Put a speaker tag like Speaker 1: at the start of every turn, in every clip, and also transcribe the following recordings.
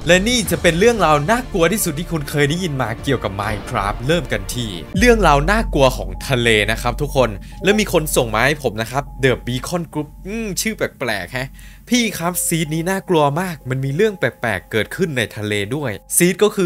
Speaker 1: และนี่จะเป็นเรื่องราวน่ากลัวที่สุดที่คุณเคยได้ยินมาเกี่ยวกับ Minecraft เริ่มกันที่เรื่องราวน่ากลัวของทะเลนะครับทุกคนแล้วมีคนส่งมาให้ผมนะครับ The Beacon Group ชื่อแปลกๆฮะพี่ครับซีดนี้น่ากลัวมากมันมีเรื่องแปลกๆเกิดขึ้นในทะเลด้วยซีดก็คือ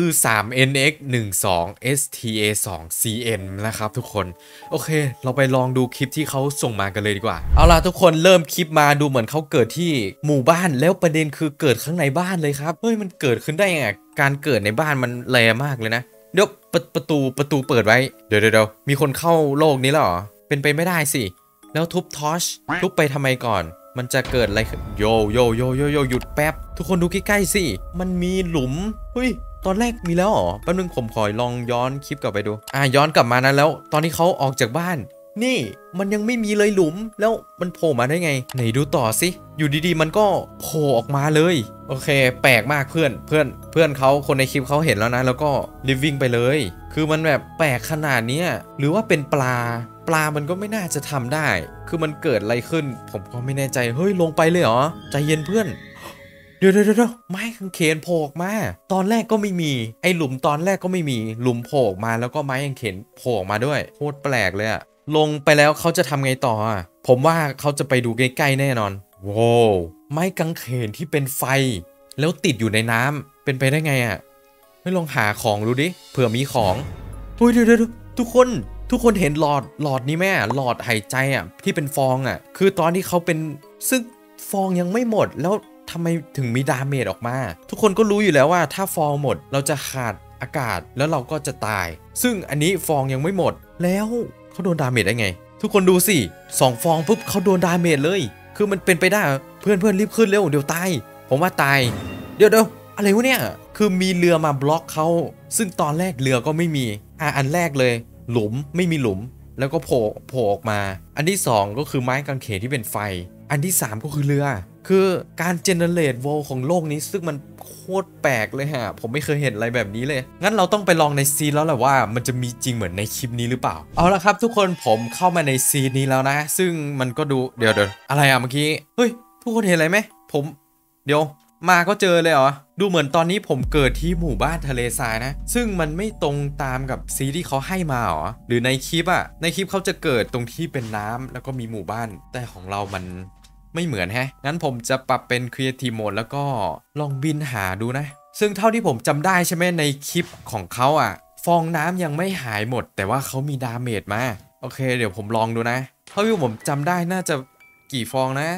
Speaker 1: 3NX12STA2CN นะครับทุกคนโอเคเราไปลองดูคลิปที่เขาส่งมากันเลยดีกว่าเอาล่ะทุกคนเริ่มคลิปมาดูเหมือนเขาเกิดที่หมู่บ้านแล้วประเด็นคือเกิดข้างในบ้านเลยครับเฮ้ยมันเกิดขึ้นได้ยังไงการเกิดในบ้านมันแรงมากเลยนะเดี๋ยวประตูเปิดไว้เดี๋ยวมีคนเข้าโลกนี้แล้วเหรอเป็นไปไม่ได้สิแล้วทุบทอชทุบไปทำไมก่อนมันจะเกิดอะไรโยหยุดแป๊บทุกคนดูใกล้ๆสิมันมีหลุมเฮ้ยตอนแรกมีแล้วเหรอแป๊บนึงผมขอลองย้อนคลิปกลับไปดูย้อนกลับมานะแล้วตอนที่เขาออกจากบ้านนี่มันยังไม่มีเลยหลุมแล้วมันโผล่มาได้ไงไหนดูต่อสิอยู่ดีๆมันก็โผล่ออกมาเลยโอเคแปลกมากเพื่อนเขาคนในคลิปเขาเห็นแล้วนะแล้วก็รีบวิ่งไปเลยคือมันแบบแปลกขนาดนี้หรือว่าเป็นปลามันก็ไม่น่าจะทำได้คือมันเกิดอะไรขึ้นผมก็ไม่แน่ใจเฮ้ยลงไปเลยเหรอใจเย็นเพื่อนเดี๋ยวไม้กางเขนโผล่ออกมาตอนแรกก็ไม่มีไอหลุมตอนแรกก็ไม่มีหลุมโผล่ออกมาแล้วก็ไม้กางเขนโผล่ออกมาด้วยโคตรแปลกเลยอะลงไปแล้วเขาจะทำไงต่อผมว่าเขาจะไปดูใกล้ๆแน่นอนว้าวไม้กางเขนที่เป็นไฟแล้วติดอยู่ในน้ำเป็นไปได้ไงไม่ลองหาของดูดิเผื่อมีของเฮ้ยเดี๋ยวทุกคนเห็นหลอดนี้ไหมหลอดหายใจที่เป็นฟองคือตอนที่เขาเป็นซึ่งฟองยังไม่หมดแล้วทำไมถึงมีดาเมจออกมาทุกคนก็รู้อยู่แล้วว่าถ้าฟองหมดเราจะขาดอากาศแล้วเราก็จะตายซึ่งอันนี้ฟองยังไม่หมดแล้วเขาโดนดาเมจได้ไงทุกคนดูสิ2ฟองปุ๊บเขาโดนดาเมจเลยคือมันเป็นไปได้เพื่อนรีบขึ้นเร็วเดี๋ยวตายผมว่าตายเดี๋ยวอะไรวะเนี่ยคือมีเรือมาบล็อกเขาซึ่งตอนแรกเรือก็ไม่มีอันแรกเลยหลุมไม่มีหลุมแล้วก็โผล่ออกมาอันที่2ก็คือไม้กางเขนที่เป็นไฟอันที่3ก็คือเรือคือการเจเนเรตโวลของโลกนี้ซึ่งมันโคตรแปลกเลยผมไม่เคยเห็นอะไรแบบนี้เลยงั้นเราต้องไปลองในซีนแล้วแหละว่ามันจะมีจริงเหมือนในคลิปนี้หรือเปล่าเอาละครับทุกคนผมเข้ามาในซีนนี้แล้วนะซึ่งมันก็ดูเดี๋ยวอะไรเมื่อกี้เฮ้ยทุกคนเห็นอะไรไหมเดี๋ยวมาก็เจอเลยเหรอดูเหมือนตอนนี้ผมเกิดที่หมู่บ้านทะเลทรายนะซึ่งมันไม่ตรงตามกับซีที่เขาให้มาหรอหรือในคลิปในคลิปเขาจะเกิดตรงที่เป็นน้ำแล้วก็มีหมู่บ้านแต่ของเรามันไม่เหมือนงั้นผมจะปรับเป็น Creative Mode แล้วก็ลองบินหาดูนะซึ่งเท่าที่ผมจำได้ใช่ไหมในคลิปของเขาฟองน้ำยังไม่หายหมดแต่ว่าเขามีดาเมจมาโอเคเดี๋ยวผมลองดูนะเท่าที่ผมจำได้น่าจะกี่ฟองนะ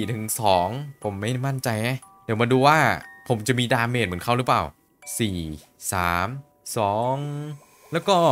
Speaker 1: 4-2ผมไม่มั่นใจเดี๋ยวมาดูว่าผมจะมีดาเมจเหมือนเขาหรือเปล่า4 3 2แล้วก็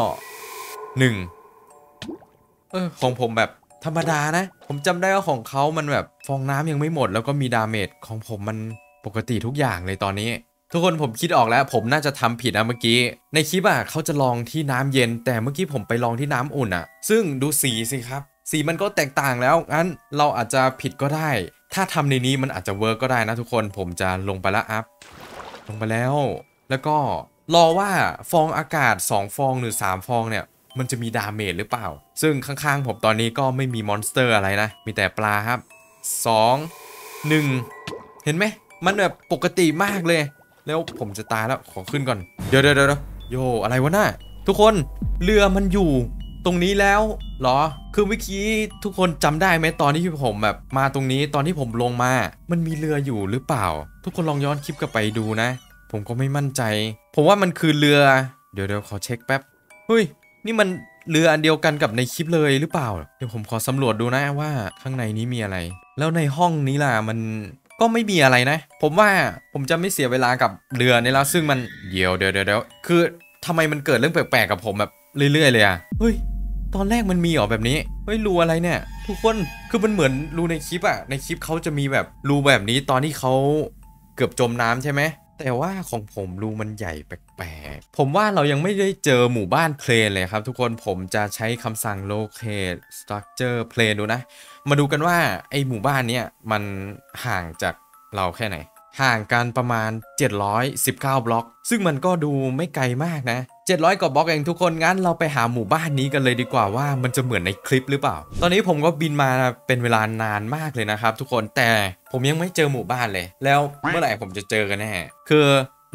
Speaker 1: 1ของผมแบบธรรมดานะผมจำได้ว่าของเขามันแบบฟองน้ำยังไม่หมดแล้วก็มีดาเมจของผมมันปกติทุกอย่างเลยตอนนี้ทุกคนผมคิดออกแล้วผมน่าจะทำผิดเมื่อกี้ในคลิปเขาจะลองที่น้ำเย็นแต่เมื่อกี้ผมไปลองที่น้ำอุ่นซึ่งดูสีสิครับสีมันก็แตกต่างแล้วงั้นเราอาจจะผิดก็ได้ถ้าทำในนี้มันอาจจะเวิร์กก็ได้นะทุกคนผมจะลงไปแล้วลงไปแล้วก็รอว่าฟองอากาศ2ฟองหรือ3ฟองเนี่ยมันจะมีดาเมจหรือเปล่าซึ่งข้างๆผมตอนนี้ก็ไม่มีมอนสเตอร์อะไรนะมีแต่ปลาครับ2 1เห็นไหมมันแบบปกติมากเลยแล้วผมจะตายแล้วขอขึ้นก่อนเดี๋ยวโยอะไรวะน่ะทุกคนเรือมันอยู่ตรงนี้แล้วเหรอคือเมื่อกี้ทุกคนจำได้ไหมตอนที่ผมแบบมาตรงนี้ตอนที่ผมลงมามันมีเรืออยู่หรือเปล่าทุกคนลองย้อนคลิปกลับไปดูนะผมก็ไม่มั่นใจผมว่ามันคือเรือเดี๋ยวขอเช็คแป๊บเฮ้ยนี่มันเรืออันเดียวกันกับในคลิปเลยหรือเปล่าเดี๋ยวผมขอสำรวจดูนะว่าข้างในนี้มีอะไรแล้วในห้องนี้ล่ะมันก็ไม่มีอะไรนะผมว่าผมจะไม่เสียเวลากับเรือนี่แล้วซึ่งมันเดี๋ยวคือทำไมมันเกิดเรื่องแปลกๆกับผมแบบเรื่อยๆเลยเฮ้ยตอนแรกมันมีแบบนี้เฮ้ยรูอะไรเนี่ยทุกคนคือมันเหมือนรูในคลิปในคลิปเขาจะมีแบบรูแบบนี้ตอนที่เขาเกือบจมน้ำใช่ไหมแต่ว่าของผมรูมันใหญ่แปลกๆผมว่าเรายังไม่ได้เจอหมู่บ้านเพลนเลยครับทุกคนผมจะใช้คำสั่ง locate structure plane ดูนะมาดูกันว่าไอหมู่บ้านเนี้ยมันห่างจากเราแค่ไหนห่างกันประมาณ719บล็อกซึ่งมันก็ดูไม่ไกลมากนะ700กว่าบล็อกเองทุกคนงั้นเราไปหาหมู่บ้านนี้กันเลยดีกว่าว่ามันจะเหมือนในคลิปหรือเปล่าตอนนี้ผมก็บินมาเป็นเวลานานมากเลยนะครับทุกคนแต่ผมยังไม่เจอหมู่บ้านเลยแล้วเมื่อไหร่ผมจะเจอกันแน่คือ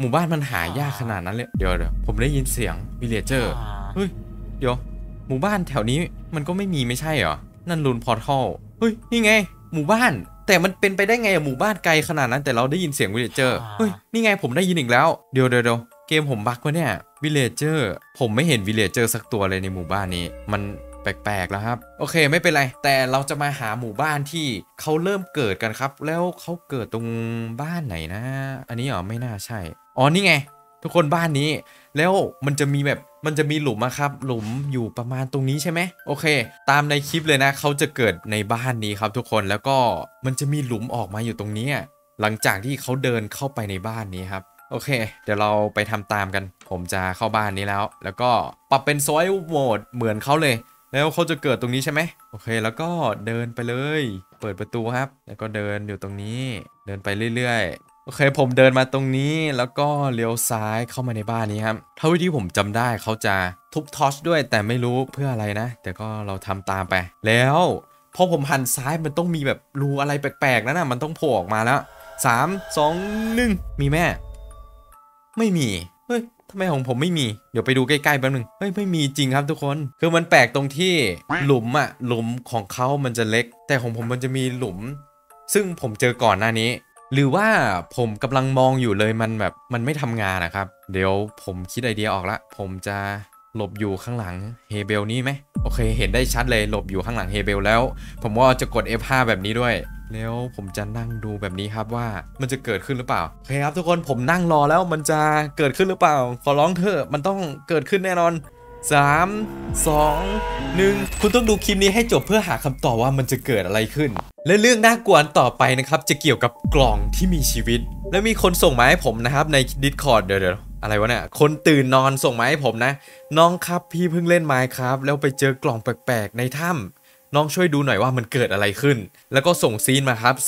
Speaker 1: หมู่บ้านมันหายากขนาดนั้นเลยเดี๋ยวผมได้ยินเสียงวิลเลเจอร์เฮ้ยเดี๋ยวหมู่บ้านแถวนี้มันก็ไม่มีไม่ใช่เหรอนั่นรูนพอร์ทัลเฮ้ยนี่ไงหมู่บ้านแต่มันเป็นไปได้ไงหมู่บ้านไกลขนาดนั้นแต่เราได้ยินเสียงวิลเลเจอร์เฮ้ยนี่ไงผมได้ยินอีกแล้วเดี๋ยวเกมผมบั๊กวะเนี่ยวิลเลเจอร์ผมไม่เห็นวิลเลเจอร์สักตัวเลยในหมู่บ้านนี้มันแปลกๆแล้วครับโอเคไม่เป็นไรแต่เราจะมาหาหมู่บ้านที่เขาเริ่มเกิดกันครับแล้วเขาเกิดตรงบ้านไหนนะอันนี้เหรอไม่น่าใช่อ๋อนี่ไงทุกคนบ้านนี้แล้วมันจะมีหลุมอะครับหลุมอยู่ประมาณตรงนี้ใช่ไหมโอเคตามในคลิปเลยนะเขาจะเกิดในบ้านนี้ครับทุกคนแล้วก็มันจะมีหลุมออกมาอยู่ตรงนี้หลังจากที่เขาเดินเข้าไปในบ้านนี้ครับโอเคเดี๋ยวเราไปทำตามกันผมจะเข้าบ้านนี้แล้วก็ปรับเป็นซอยโหมดเหมือนเขาเลยแล้วเขาจะเกิดตรงนี้ใช่ไหมโอเคแล้วก็เดินไปเลยเปิดประตูครับแล้วก็เดินอยู่ตรงนี้เดินไปเรื่อยๆโอเคผมเดินมาตรงนี้แล้วก็เลี้ยวซ้ายเข้ามาในบ้านนี้ครับเท่าที่ผมจำได้เขาจะทุบทอร์ชด้วยแต่ไม่รู้เพื่ออะไรนะแต่ก็เราทำตามไปแล้วพอผมหันซ้ายมันต้องมีแบบรูอะไรแปลกๆนั่นน่ะมันต้องโผล่ออกมาแล้ว3 2 1มีแม่ไม่มีเฮ้ยทำไมของผมไม่มีเดี๋ยวไปดูใกล้ๆแป๊บนึงเฮ้ยไม่มีจริงครับทุกคนคือมันแปลกตรงที่หลุมหลุมของเขามันจะเล็กแต่ของผมมันจะมีหลุมซึ่งผมเจอก่อนหน้านี้หรือว่าผมกำลังมองอยู่เลยมันแบบมันไม่ทำงานนะครับเดี๋ยวผมคิดไอเดียออกละผมจะหลบอยู่ข้างหลังเฮเบลนี่ไหมโอเคเห็นได้ชัดเลยหลบอยู่ข้างหลังเฮเบลแล้วผมว่าจะกด F5 แบบนี้ด้วยแล้วผมจะนั่งดูแบบนี้ครับว่ามันจะเกิดขึ้นหรือเปล่าโอเคครับทุกคนผมนั่งรอแล้วมันจะเกิดขึ้นหรือเปล่าขอร้องเถอะมันต้องเกิดขึ้นแน่นอน3 2 1คุณต้องดูคลิปนี้ให้จบเพื่อหาคำตอบว่ามันจะเกิดอะไรขึ้นและเรื่องน่ากลัวต่อไปนะครับจะเกี่ยวกับกล่องที่มีชีวิตและมีคนส่งมาให้ผมนะครับใน Discord เดี๋ยวอะไรวะเนี่ยคนตื่นนอนส่งมาให้ผมนะน้องครับพี่เพิ่งเล่น Minecraft แล้วไปเจอกล่องแปลกๆในถ้ำน้องช่วยดูหน่อยว่ามันเกิดอะไรขึ้นแล้วก็ส่งซีนมาครับ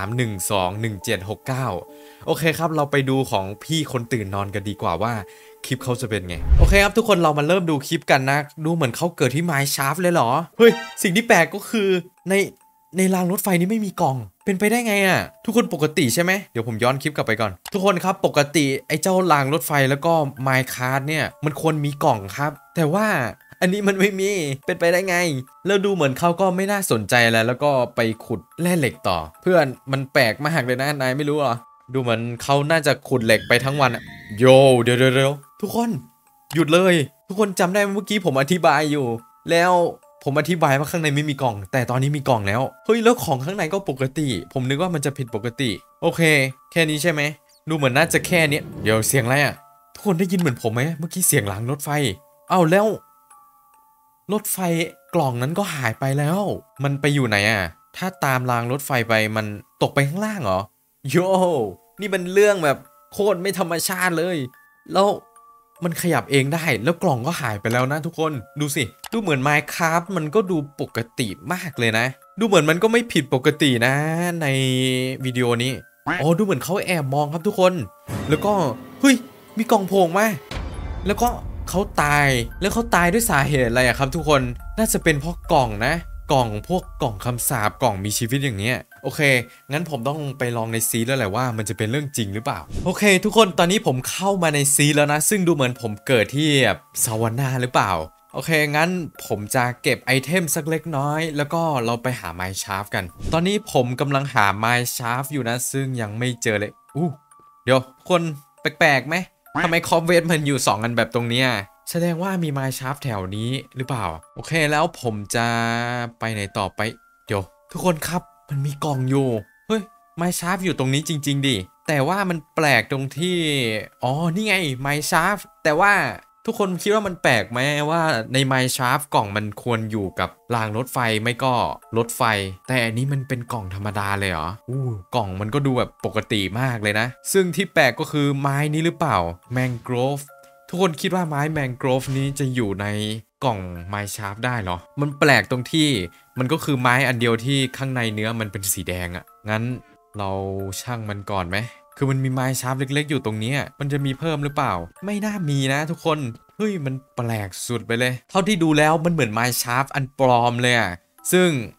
Speaker 1: 23121769โอเคครับเราไปดูของพี่คนตื่นนอนกันดีกว่าว่าคลิปเขาจะเป็นไงโอเคครับทุกคนเรามาเริ่มดูคลิปกันนะดูเหมือนเขาเกิดที่ Minecraft เลยเหรอเฮ้ยสิ่งที่แปลกก็คือในรางรถไฟนี้ไม่มีกล่องเป็นไปได้ไงทุกคนปกติใช่ไหมเดี๋ยวผมย้อนคลิปกลับไปก่อนทุกคนครับปกติไอ้เจ้ารางรถไฟแล้วก็ Minecraft เนี่ยมันควรมีกล่องครับแต่ว่าอันนี้มันไม่มีเป็นไปได้ไงแล้วดูเหมือนเขาก็ไม่น่าสนใจแล้วก็ไปขุดแร่เหล็กต่อเพื่อนมันแปลกมากเลยนะนายไม่รู้เหรอดูเหมือนเขาน่าจะขุดเหล็กไปทั้งวันโยเดี๋ยวทุกคนหยุดเลยทุกคนจำได้เมื่อกี้ผมอธิบายอยู่แล้วผมอธิบายว่าข้างในไม่มีกล่องแต่ตอนนี้มีกล่องแล้วเฮ้ยแล้วของข้างในก็ปกติผมนึกว่ามันจะผิดปกติโอเคแค่นี้ใช่ไหมดูเหมือนน่าจะแค่นี้เดี๋ยวเสียงอะไรทุกคนได้ยินเหมือนผมไหมเมื่อกี้เสียงหลังรถไฟเอ้าแล้วรถไฟกล่องนั้นก็หายไปแล้วมันไปอยู่ไหนถ้าตามรางรถไฟไปมันตกไปข้างล่างเหรอโยนี่มันเรื่องแบบโคตรไม่ธรรมชาติเลยแล้วมันขยับเองได้แล้วกล่องก็หายไปแล้วนะทุกคนดูสิดูเหมือน Minecraft มันก็ดูปกติมากเลยนะดูเหมือนมันก็ไม่ผิดปกตินะในวิดีโอนี้อ๋อดูเหมือนเขาแอบมองครับทุกคนแล้วก็เฮ้ยมีกล่องโผล่มาแล้วก็เขาตายแล้วเขาตายด้วยสาเหตุอะไรครับทุกคนน่าจะเป็นเพราะกล่องนะกล่องพวกกล่องคำสาปกล่องมีชีวิตอย่างเงี้ยโอเคงั้นผมต้องไปลองในซีแล้วแหละว่ามันจะเป็นเรื่องจริงหรือเปล่าโอเคทุกคนตอนนี้ผมเข้ามาในซีแล้วนะซึ่งดูเหมือนผมเกิดที่แบบซาวาน่าหรือเปล่าโอเคงั้นผมจะเก็บไอเทมสักเล็กน้อยแล้วก็เราไปหาไมน์ชาร์ฟกันตอนนี้ผมกำลังหาไมน์ชาร์ฟอยู่นะซึ่งยังไม่เจอเลยเดี๋ยวคนแปลกๆไหมทำไมคอมเวทมันอยู่2อันแบบตรงเนี้ยแสดงว่ามีไมน์ชาร์ฟแถวนี้หรือเปล่าโอเคแล้วผมจะไปไหนต่อไปเดี๋ยวทุกคนครับมันมีกล่องอยู่เฮ้ยไมน์ชาร์ฟอยู่ตรงนี้จริงๆดิแต่ว่ามันแปลกตรงที่อ๋อนี่ไงไมน์ชาร์ฟแต่ว่าทุกคนคิดว่ามันแปลกไหมว่าในไมน์ชาร์ฟกล่องมันควรอยู่กับรางรถไฟไม่ก็รถไฟแต่อันนี้มันเป็นกล่องธรรมดาเลยเหรอกล่องมันก็ดูแบบปกติมากเลยนะซึ่งที่แปลกก็คือไม้นี้หรือเปล่าแมงโกรฟทุกคนคิดว่าไม้แมงโกรฟนี้จะอยู่ในกล่องไมน์ชาร์ฟได้เหรอมันแปลกตรงที่มันก็คือไม้อันเดียวที่ข้างในเนื้อมันเป็นสีแดงงั้นเราช่างมันก่อนไหมคือมันมีไมน์ชาร์ฟเล็กๆอยู่ตรงนี้มันจะมีเพิ่มหรือเปล่าไม่น่ามีนะทุกคนเฮ้ยมันแปลกสุดไปเลยเท่าที่ดูแล้วมันเหมือนไมน์ชาร์ฟอันปลอมเลยซึ่ง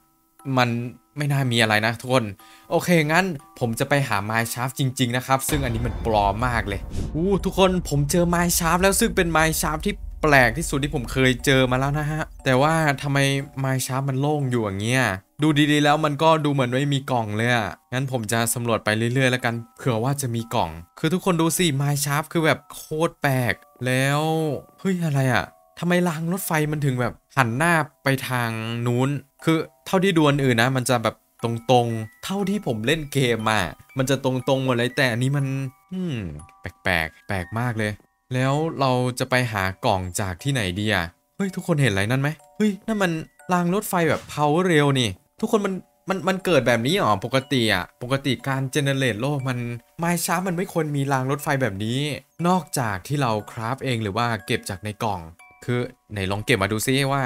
Speaker 1: มันไม่น่ามีอะไรนะทุกคนโอเคงั้นผมจะไปหาไมน์ชาร์ฟจริงๆนะครับซึ่งอันนี้มันปลอมมากเลยทุกคนผมเจอไมน์ชาร์ฟแล้วซึ่งเป็นไมน์ชาร์ฟที่แปลกที่สุดที่ผมเคยเจอมาแล้วนะฮะแต่ว่าทำไมไมน์ชาร์ฟมันโล่งอยู่อย่างเงี้ยดูดีๆแล้วมันก็ดูเหมือนไม่มีกล่องเลยอ่ะงั้นผมจะสำรวจไปเรื่อยๆแล้วกันเผื่อว่าจะมีกล่องคือทุกคนดูสิไมน์ชาร์ฟคือแบบโคตรแปลกแล้วเฮ้ยอะไรอ่ะทำไมรางรถไฟมันถึงแบบหันหน้าไปทางนู้นคือเท่าที่ดูอันอื่นนะมันจะแบบตรงๆเท่าที่ผมเล่นเกมมามันจะตรงๆหมดเลยแต่อันนี้มันแปลกๆแปลกมากเลยแล้วเราจะไปหากล่องจากที่ไหนดีอ่ะเฮ้ยทุกคนเห็นอะไรนั่นไหมเฮ้ยนั่นมันรางรถไฟแบบ power rail นี่ทุกคนมันเกิดแบบนี้หรอปกติอ่ะปกติการเจเนเรตโลกมันไมน์ชาร์ปมันไม่ควรมีรางรถไฟแบบนี้นอกจากที่เราคราฟเองหรือว่าเก็บจากในกล่องคือไหนลองเก็บมาดูซิว่า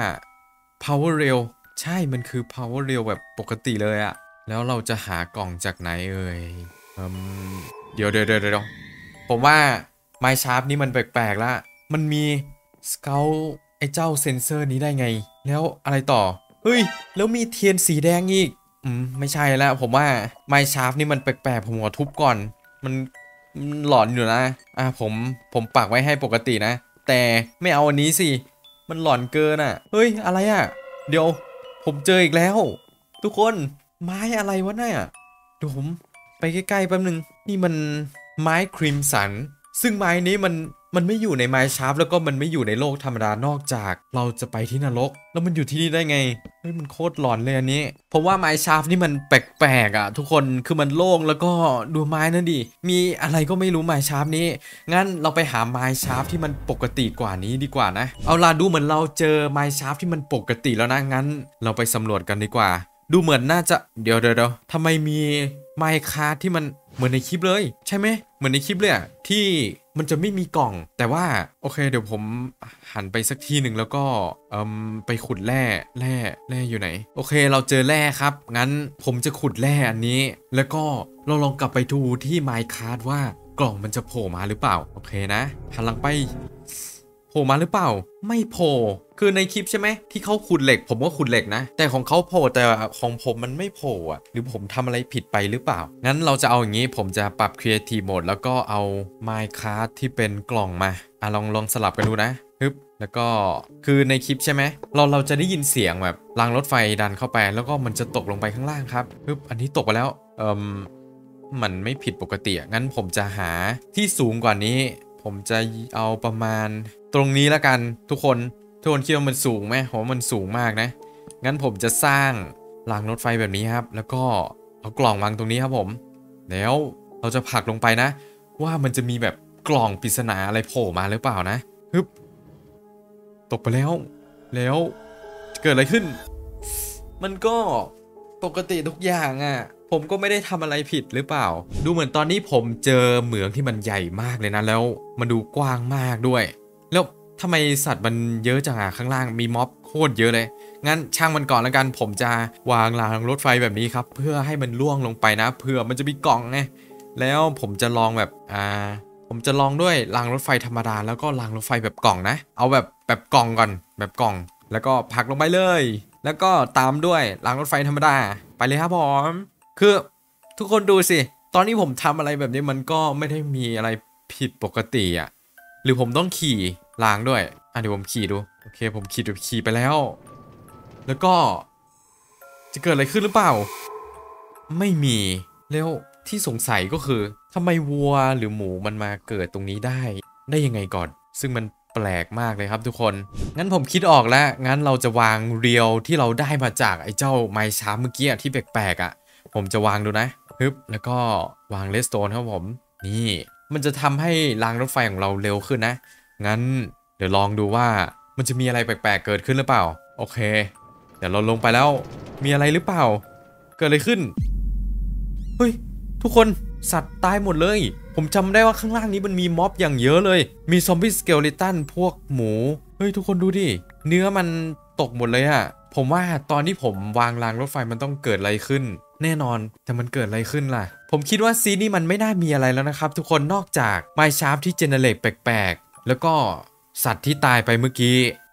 Speaker 1: power rail ใช่มันคือ power rail แบบปกติเลยอะแล้วเราจะหากล่องจากไหนเอ่ยเดี๋ยวผมว่า My Sharp นี่มันแปลกๆละมันมี Scout ไอ้เจ้าเซนเซอร์นี้ได้ไงแล้วอะไรต่อเฮ้ยแล้วมีเทียนสีแดงอีกไม่ใช่แล้วผมว่า My Sharp นี่มันแปลกๆผมขอทุบก่อนมันหลอนอยู่นะผมปักไว้ให้ปกตินะแต่ไม่เอาอันนี้สิมันหลอนเกินอ่ะเฮ้ยอะไรอ่ะเดี๋ยวผมเจออีกแล้วทุกคนไม้อะไรวะเนี่ยเดี๋ยวผมไปใกล้ๆแป๊บนึงนี่มันไม้ครีมสันซึ่งไม้นี้มันไม่อยู่ในไม้ชาร์ปแล้วก็มันไม่อยู่ในโลกธรรมดานอกจากเราจะไปที่นรกแล้วมันอยู่ที่นี่ได้ไงเฮ้ยมันโคตรหลอนเลยอันนี้ผมว่าไม้ชาร์ปนี่มันแปลกๆอ่ะทุกคนคือมันโล่งแล้วก็ดูไม้นั่นดิมีอะไรก็ไม่รู้ไม้ชาร์ปนี้งั้นเราไปหาไม้ชาร์ปที่มันปกติกว่านี้ดีกว่านะเอาล่ะดูเหมือนเราเจอไม้ชาร์ปที่มันปกติแล้วนะงั้นเราไปสำรวจกันดีกว่าดูเหมือนน่าจะเดี๋ยวทำไมมีไมค์คาร์ที่มันเหมือนในคลิปเลยใช่ไหมเหมือนในคลิปเลยอะที่มันจะไม่มีกล่องแต่ว่าโอเคเดี๋ยวผมหันไปสักทีหนึ่งแล้วก็ไปขุดแร่อยู่ไหนโอเคเราเจอแร่ครับงั้นผมจะขุดแร่อันนี้แล้วก็เราลองกลับไปดูที่ไมค์คาร์ว่ากล่องมันจะโผล่มาหรือเปล่าโอเคนะหันหลังไปโผล่มาหรือเปล่าไม่โผล่คือในคลิปใช่ไหมที่เขาขุดเหล็กผมก็ขุดเหล็กนะแต่ของเขาโผล่แต่ของผมมันไม่โผล่อะหรือผมทำอะไรผิดไปหรือเปล่างั้นเราจะเอาอย่างนี้ผมจะปรับ Creative Mode แล้วก็เอา Minecraft ที่เป็นกล่องมาลองสลับกันดูนะฮึบแล้วก็คือในคลิปใช่ไหมเราจะได้ยินเสียงแบบรางรถไฟดันเข้าไปแล้วก็มันจะตกลงไปข้างล่างครับฮึบอันนี้ตกไปแล้วมันไม่ผิดปกติงั้นผมจะหาที่สูงกว่านี้ผมจะเอาประมาณตรงนี้แล้วกันทุกคนคิดว่ามันสูงไหมผมว่ามันสูงมากนะงั้นผมจะสร้างรางรถไฟแบบนี้ครับแล้วก็เอากล่องวางตรงนี้ครับผมแล้วเราจะผลักลงไปนะว่ามันจะมีแบบกล่องปริศนาอะไรโผล่มาหรือเปล่านะฮึบตกไปแล้วเกิดอะไรขึ้นมันก็ปกติทุกอย่างอ่ะผมก็ไม่ได้ทำอะไรผิดหรือเปล่าดูเหมือนตอนนี้ผมเจอเหมืองที่มันใหญ่มากเลยนะแล้วมันดูกว้างมากด้วยแล้วทำไมสัตว์มันเยอะจังอะข้างล่างมีม็อบโคตรเยอะเลยงั้นช่างมันก่อนแล้วกันผมจะวางรางรถไฟแบบนี้ครับเพื่อให้มันล่วงลงไปนะเผื่อมันจะมีกล่องไงแล้วผมจะลองแบบผมจะลองด้วยรางรถไฟธรรมดาแล้วก็รางรถไฟแบบกล่องนะเอาแบบกล่องก่อนแบบกล่องแล้วก็ผลักลงไปเลยแล้วก็ตามด้วยรางรถไฟธรรมดาไปเลยครับผมคือทุกคนดูสิตอนนี้ผมทำอะไรแบบนี้มันก็ไม่ได้มีอะไรผิดปกติอ่ะหรือผมต้องขี่รางด้วยเดี๋ยวผมขี่ดูโอเคผมขี่ไปแล้วแล้วก็จะเกิดอะไรขึ้นหรือเปล่าไม่มีแล้วที่สงสัยก็คือทำไมวัวหรือหมูมันมาเกิดตรงนี้ได้ยังไงก่อนซึ่งมันแปลกมากเลยครับทุกคนงั้นผมคิดออกแล้วงั้นเราจะวางเรียวที่เราได้มาจากไอ้เจ้าไม้ช้าเมื่อกี้ที่แปลกๆอ่ะผมจะวางดูนะฮึบแล้วก็วางเลสโตนครับผมนี่มันจะทำให้รางรถไฟของเราเร็วขึ้นนะงั้นเดี๋ยวลองดูว่ามันจะมีอะไรแปลกๆเกิดขึ้นหรือเปล่าโอเคเดี๋ยวเราลงไปแล้วมีอะไรหรือเปล่าเกิดอะไรขึ้นเฮ้ยทุกคนสัตว์ตายหมดเลยผมจำได้ว่าข้างล่างนี้มันมีม็อบอย่างเยอะเลยมีซอมบี้สเกเลตันพวกหมูเฮ้ยทุกคนดูดิเนื้อมันตกหมดเลยอะผมว่าตอนที่ผมวางรางรถไฟมันต้องเกิดอะไรขึ้นแน่นอนแต่มันเกิดอะไรขึ้นล่ะผมคิดว่าซีนี่มันไม่น่ามีอะไรแล้วนะครับทุกคนนอกจากไมน์ชาร์ปที่เจเนเรตแปลกๆแล้วก็สัตว์ที่ตายไปเมื่อกี้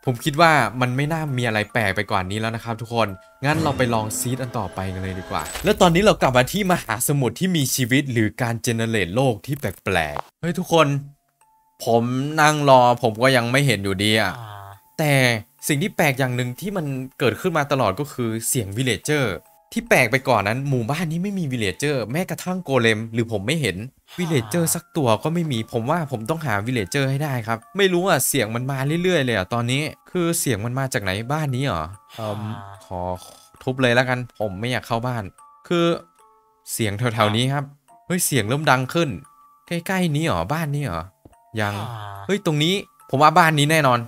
Speaker 1: ผมคิดว่ามันไม่น่ามีอะไรแปลกไปกว่านี้แล้วนะครับทุกคนงั้นเราไปลองซีดอันต่อไปกันเลยดีกว่าแล้วตอนนี้เรากลับมาที่มหาสมุทรที่มีชีวิตหรือการเจเนเรตโลกที่แปลกๆเฮ้ยทุกคนผมนั่งรอผมก็ยังไม่เห็นอยู่ดีอะแต่สิ่งที่แปลกอย่างหนึ่งที่มันเกิดขึ้นมาตลอดก็คือเสียงวิลเลจเจอร์ที่แปลกไปก่อนนั้นหมู่บ้านนี้ไม่มีวิลเลจเจอร์แม้กระทั่งโกเลมหรือผมไม่เห็นวิลเลจเจอร์สักตัวก็ไม่มีผมว่าผมต้องหาวิลเลจเจอร์ให้ได้ครับไม่รู้อ่ะเสียงมันมาเรื่อยๆเลยอ่ะตอนนี้คือเสียงมันมาจากไหนบ้านนี้เหรอขอทุบเลยแล้วกันผมไม่อยากเข้าบ้านคือเสียงแถวๆนี้ครับเฮ้ยเสียงเริ่มดังขึ้นใกล้ๆนี้เหรอบ้านนี้เหรอยังเฮ้ยตรงนี้ผมว่าบ้านนี้แน่นอน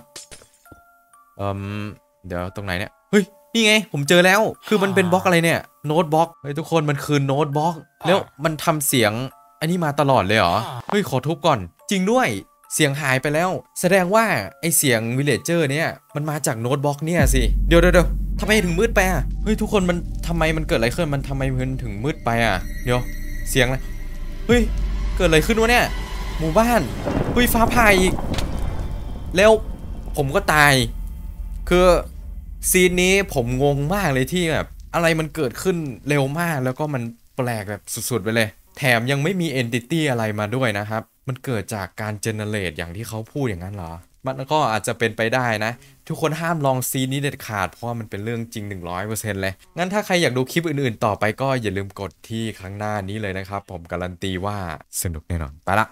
Speaker 1: เดี๋ยวตรงไหนเนี่ยเฮ้ยนี่ไงผมเจอแล้วคือมันเป็นบล็อกอะไรเนี่ยโน้ตบล็อกเฮ้ยทุกคนมันคือโน้ตบล็อกแล้วมันทำเสียงอันนี้มาตลอดเลยเหรอเฮ้ยขอทุบก่อนจริงด้วยเสียงหายไปแล้วแสดงว่าไอเสียงวิลเลจเจอร์เนี่ยมันมาจากโน้ตบล็อกเนี่ยสิเดี๋ยวทำไมถึงมืดไปอ่ะเฮ้ยทุกคนมันทำไมมันเกิดอะไรขึ้นมันทำไมมันถึงมืดไปอ่ะเดี๋ยวเสียงอะไรเฮ้ยเกิดอะไรขึ้นวะเนี่ยหมู่บ้านเฮ้ยฟ้าผ่าอีกแล้วผมก็ตายคือซีนนี้ผมงงมากเลยที่แบบอะไรมันเกิดขึ้นเร็วมากแล้วก็มันแปลกแบบสุดๆไปเลยแถมยังไม่มีเอนติตี้อะไรมาด้วยนะครับมันเกิดจากการเจเนเรตอย่างที่เขาพูดอย่างนั้นเหรอมันก็อาจจะเป็นไปได้นะทุกคนห้ามลองซีนนี้เด็ดขาดเพราะมันเป็นเรื่องจริง 100% เลยงั้นถ้าใครอยากดูคลิปอื่นๆต่อไปก็อย่าลืมกดที่ข้างหน้านี้เลยนะครับผมการันตีว่าสนุกแน่นอนไปละ